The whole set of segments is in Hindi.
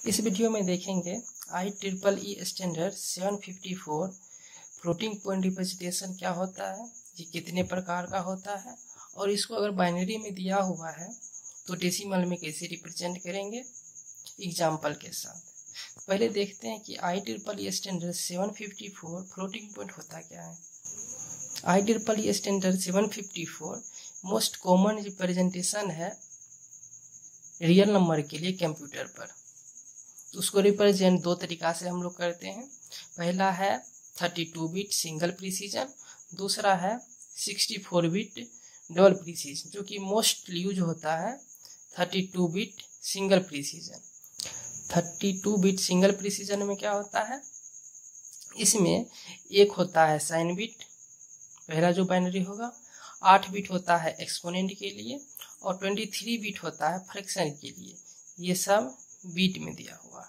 इस वीडियो में देखेंगे IEEE standard 754 floating point representation क्या होता है, ये कितने प्रकार का होता है और इसको अगर बाइनरी में दिया हुआ है तो डेसिमल में कैसे रिप्रेजेंट करेंगे एग्जाम्पल के साथ। पहले देखते हैं कि IEEE स्टैंडर्ड 754 फ्लोटिंग पॉइंट होता क्या है। IEEE standard 754 most common representation है रियल नंबर के लिए कंप्यूटर पर। तो उसको रिप्रेजेंट दो तरीका से हम लोग करते हैं। पहला है 32 बिट सिंगल प्रिसीजन, दूसरा है 64 बिट डबल प्रिसीजन, जो कि मोस्ट यूज होता है 32 bit single precision. 32 bit single precision में क्या होता है, इसमें एक होता है साइन बिट, पहला जो बाइनरी होगा, 8 बिट होता है एक्सपोनेंट के लिए और 23 बिट होता है फ्रैक्शन के लिए। ये सब बीट में दिया हुआ है।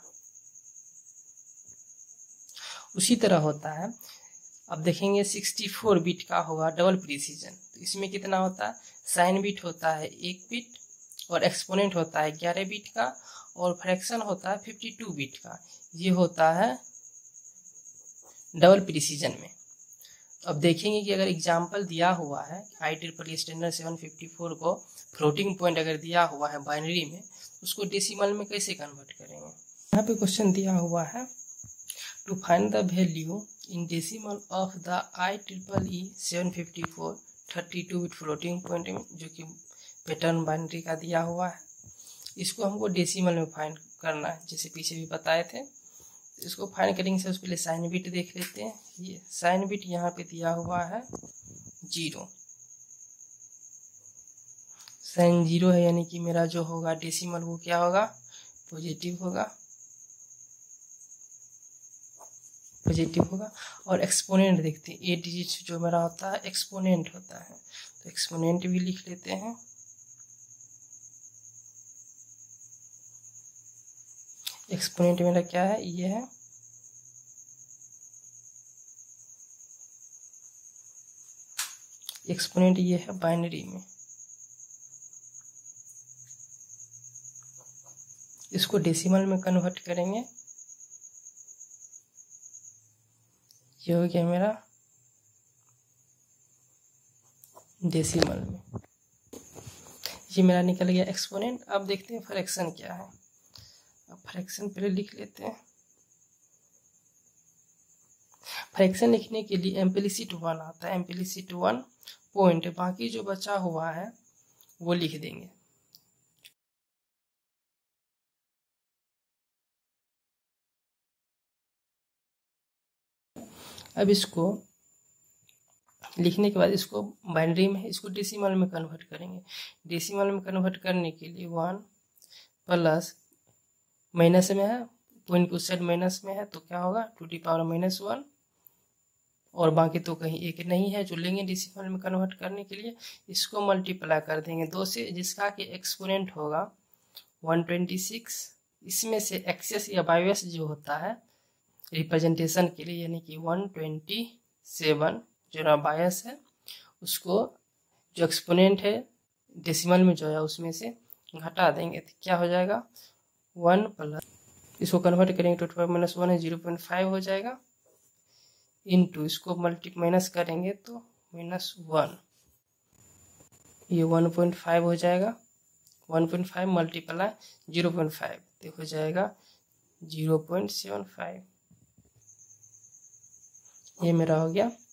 उसी तरह होता है, अब देखेंगे 64 बिट का होगा डबल प्रिसीजन। तो इसमें कितना होता है, साइन बिट होता है 1 बिट और एक्सपोनेंट होता है 11 बिट का और फ्रैक्शन होता है 52 बिट का। ये होता है डबल प्रिसीजन में। अब देखेंगे कि अगर एग्जाम्पल दिया हुआ है IEEE स्टैंडर्ड 754 को फ्लोटिंग पॉइंट अगर दिया हुआ है बाइनरी में, उसको डेसिमल में कैसे कन्वर्ट करेंगे। यहाँ पे क्वेश्चन दिया हुआ है, to find the value in decimal of the IEEE 754 32 bit floating point में, जो कि पैटर्न बाइनरी का दिया हुआ है। इसको हमको डेसिमल में फाइंड करना है, जैसे पीछे भी बताए थे। इसको फाइंड करेंगे से उसके लिए साइन बिट देख लेते हैं। ये साइन बिट यहाँ पे दिया हुआ है 0, साइन 0 है, यानी कि मेरा जो होगा डेसिमल वो क्या होगा, पॉजिटिव होगा, पॉजिटिव होगा। और एक्सपोनेंट देखते हैं, 8 डिजिट जो मेरा होता है एक्सपोनेंट होता है, तो एक्सपोनेंट भी लिख लेते हैं। एक्सपोनेंट मेरा क्या है, ये है। एक्सपोनेंट ये है बाइनरी में। इसको डेसिमल में कन्वर्ट करेंगे, ये हो गया मेरा डेसिमल में। ये मेरा निकल गया एक्सपोनेंट। अब देखते हैं फ्रैक्शन क्या है। अब फ्रैक्शन पहले लिख लेते हैं। फ्रैक्शन लिखने के लिए इम्प्लिसिट 1 आता है, इम्प्लिसिट 1 पॉइंट, बाकी जो बचा हुआ है वो लिख देंगे। अब इसको लिखने के बाद इसको बाइनरी में, इसको डेसिमल में कन्वर्ट करेंगे। डेसिमल में कन्वर्ट करने के लिए 1 प्लस माइनस में है, पॉइंट की उस साइड माइनस में है, तो क्या होगा 2 की पावर -1, और बाकी तो कहीं एक नहीं है जो लेंगे डेसिमल में कन्वर्ट करने के लिए। इसको मल्टीप्लाई कर देंगे 2 से, जिसका कि एक्सपोनेंट होगा 126। इसमें से एक्सेस या बायस जो होता है रिप्रेजेंटेशन के लिए, यानी कि 127 जो ना बायस है, उसको जो एक्सपोनेंट है डेसिमल में जो है उसमें से घटा देंगे, तो क्या हो जाएगा 1 प्लस, इसको कन्वर्ट करेंगे तो 12 - 1 है 0.5 हो जाएगा, इनटू इसको माइनस करेंगे तो -1, ये 1.5 हो जाएगा। 1.5 मल्टीप्लाई 0.5 तो हो जाएगा 0.75। ये मेरा हो गया